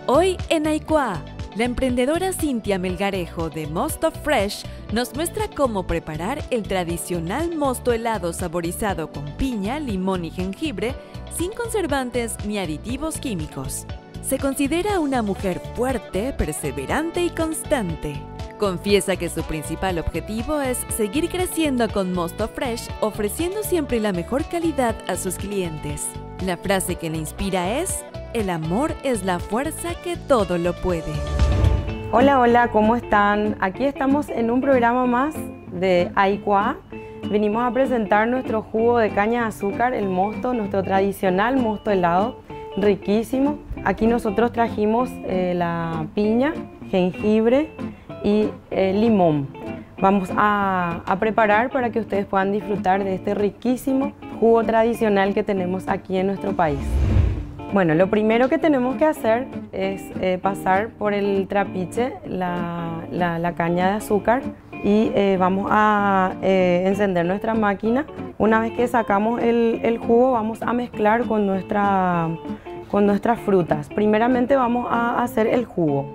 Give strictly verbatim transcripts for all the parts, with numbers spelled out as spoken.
Hoy en Aicua, la emprendedora Cintia Melgarejo de Mosto Fresh nos muestra cómo preparar el tradicional mosto helado saborizado con piña, limón y jengibre sin conservantes ni aditivos químicos. Se considera una mujer fuerte, perseverante y constante. Confiesa que su principal objetivo es seguir creciendo con Mosto Fresh, ofreciendo siempre la mejor calidad a sus clientes. La frase que le inspira es: el amor es la fuerza que todo lo puede. Hola, hola, ¿cómo están? Aquí estamos en un programa más de Aicua. Venimos a presentar nuestro jugo de caña de azúcar, el mosto, nuestro tradicional mosto helado, riquísimo. Aquí nosotros trajimos eh, la piña, jengibre y eh, limón. Vamos a, a preparar para que ustedes puedan disfrutar de este riquísimo jugo tradicional que tenemos aquí en nuestro país. Bueno, lo primero que tenemos que hacer es eh, pasar por el trapiche la, la, la caña de azúcar y eh, vamos a eh, encender nuestra máquina. Una vez que sacamos el, el jugo, vamos a mezclar con, nuestra, con nuestras frutas. Primeramente vamos a hacer el jugo.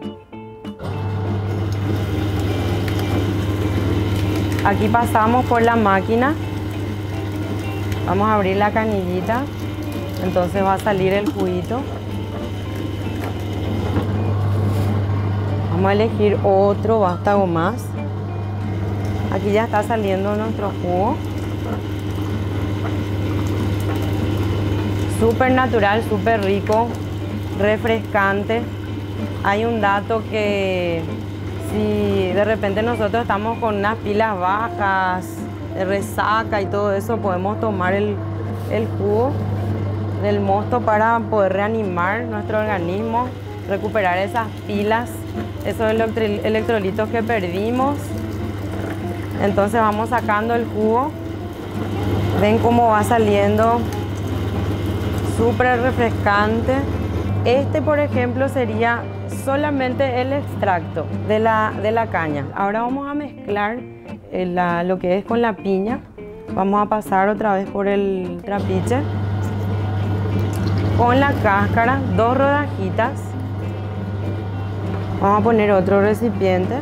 Aquí pasamos por la máquina. Vamos a abrir la canillita. Entonces va a salir el juguito. Vamos a elegir otro vástago más. Aquí ya está saliendo nuestro jugo. Súper natural, súper rico, refrescante. Hay un dato que si de repente nosotros estamos con unas pilas bajas, de resaca y todo eso, podemos tomar el, el jugo del mosto para poder reanimar nuestro organismo, recuperar esas pilas, esos electrolitos que perdimos. Entonces vamos sacando el jugo. Ven cómo va saliendo, súper refrescante. Este, por ejemplo, sería solamente el extracto de la, de la caña. Ahora vamos a mezclar eh, la, lo que es con la piña. Vamos a pasar otra vez por el trapiche. Con la cáscara, dos rodajitas. Vamos a poner otro recipiente.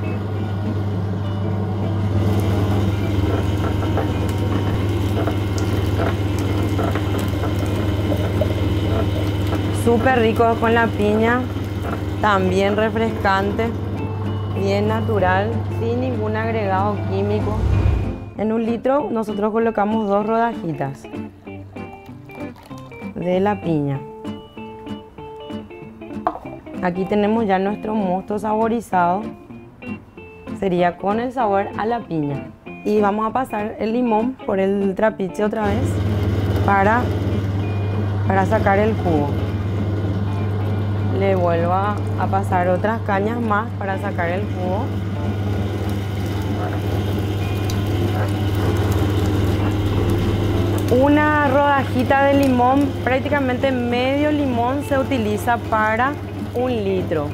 Súper rico con la piña, también refrescante, bien natural, sin ningún agregado químico. En un litro nosotros colocamos dos rodajitas de la piña. Aquí tenemos ya nuestro mosto saborizado, sería con el sabor a la piña. Y vamos a pasar el limón por el trapiche otra vez para, para sacar el jugo. Le vuelvo a, a pasar otras cañas más para sacar el jugo. Una rodajita de limón, prácticamente medio limón se utiliza para un litro.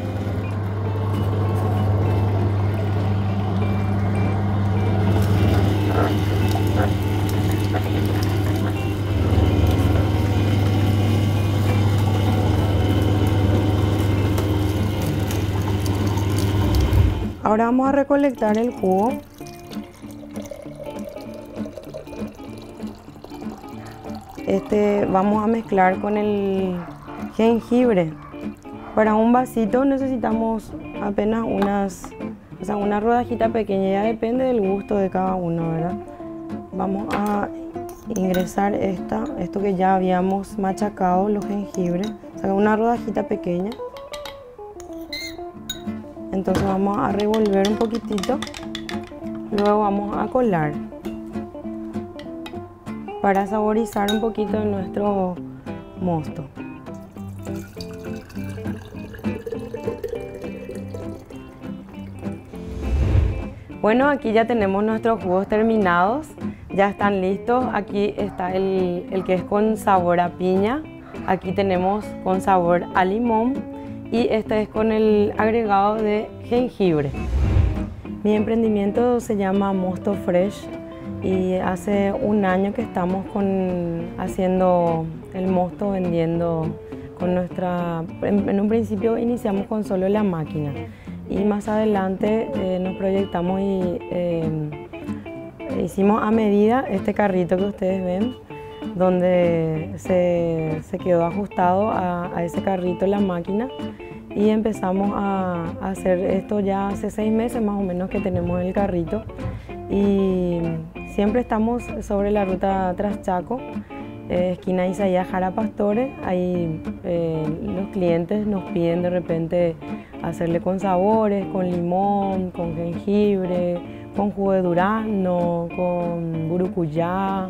Ahora vamos a recolectar el jugo. Este vamos a mezclar con el jengibre. Para un vasito necesitamos apenas unas, o sea, una rodajita pequeña, ya depende del gusto de cada uno, ¿verdad? Vamos a ingresar esta, esto que ya habíamos machacado, los jengibres, o sea, una rodajita pequeña. Entonces vamos a revolver un poquitito, luego vamos a colar para saborizar un poquito de nuestro mosto. Bueno, aquí ya tenemos nuestros jugos terminados, ya están listos. Aquí está el, el que es con sabor a piña, aquí tenemos con sabor a limón y este es con el agregado de jengibre. Mi emprendimiento se llama Mosto Fresh y hace un año que estamos con, haciendo el mosto, vendiendo con nuestra, en, en un principio iniciamos con solo la máquina y más adelante eh, nos proyectamos y eh, hicimos a medida este carrito que ustedes ven, donde se, se quedó ajustado a, a ese carrito la máquina y empezamos a, a hacer esto ya hace seis meses más o menos que tenemos el carrito y siempre estamos sobre la ruta Traschaco, eh, esquina Isaías Jara Pastores. Ahí eh, los clientes nos piden de repente hacerle con sabores, con limón, con jengibre, con jugo de durazno, con burucuyá.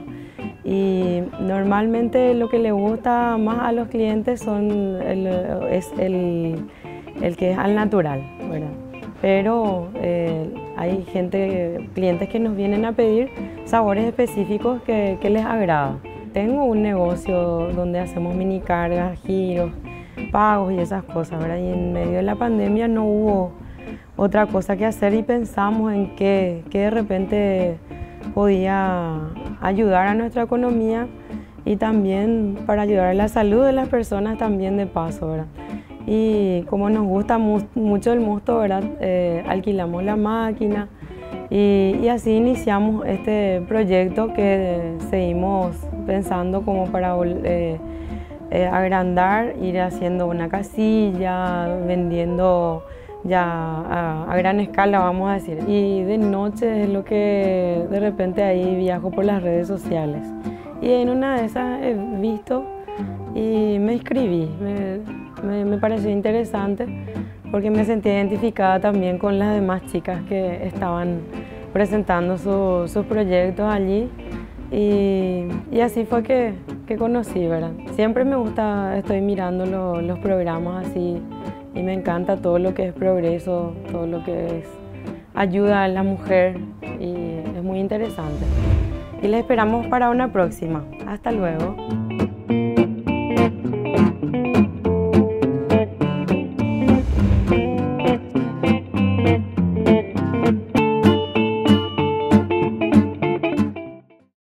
Y normalmente lo que le gusta más a los clientes son el, es el, el que es al natural, ¿verdad? Pero eh, hay gente, clientes que nos vienen a pedir sabores específicos que, que les agrada. Tengo un negocio donde hacemos mini cargas, giros, pagos y esas cosas, ¿verdad? Y en medio de la pandemia no hubo otra cosa que hacer y pensamos en que, que de repente podía ayudar a nuestra economía y también para ayudar a la salud de las personas también de paso, ¿verdad? Y como nos gusta mu mucho el mosto, ¿verdad? Eh, alquilamos la máquina y, y así iniciamos este proyecto que seguimos pensando como para eh, eh, agrandar, ir haciendo una casilla, vendiendo ya a, a gran escala, vamos a decir. Y de noche es lo que de repente ahí viajo por las redes sociales. Y en una de esas he visto y me inscribí. Me, me, me pareció interesante porque me sentí identificada también con las demás chicas que estaban presentando su, sus proyectos allí. Y, y así fue que, que conocí, ¿verdad? Siempre me gusta, estoy mirando lo, los programas así y me encanta todo lo que es progreso, todo lo que es ayuda a la mujer y es muy interesante. Y les esperamos para una próxima. Hasta luego.